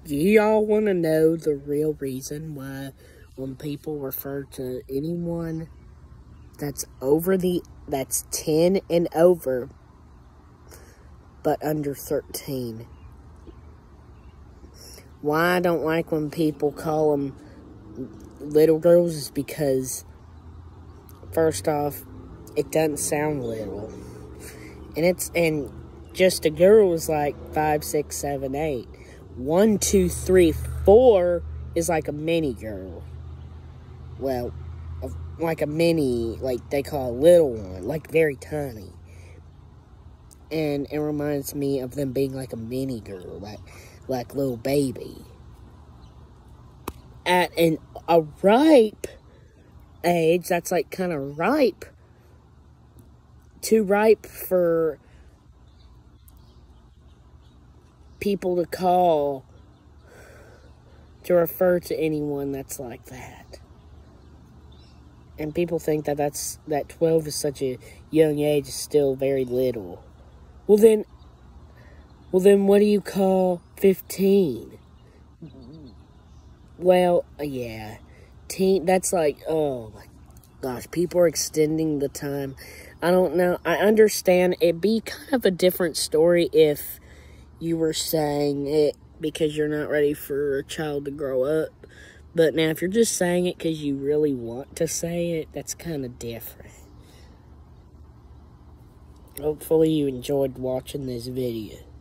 Do y'all want to know the real reason why when people refer to anyone that's 10 and over, but under 13? Why I don't like when people call them little girls is because, first off, it doesn't sound little. And just a girl is like 5, 6, 7, 8. 1, 2, 3, 4 is like a mini girl. Well, like a mini, like they call a little one, like very tiny. And it reminds me of them being like a mini girl, like little baby. At a ripe age, that's like kind of ripe. Too ripe for people to refer to anyone that's like that. And people think that 12 is such a young age, is still very little. Well then what do you call 15? Well, yeah. Teen, that's like, oh my gosh, people are extending the time. I don't know. I understand it'd be kind of a different story if you were saying it because you're not ready for a child to grow up. But now if you're just saying it because you really want to say it, that's kind of different. Hopefully you enjoyed watching this video.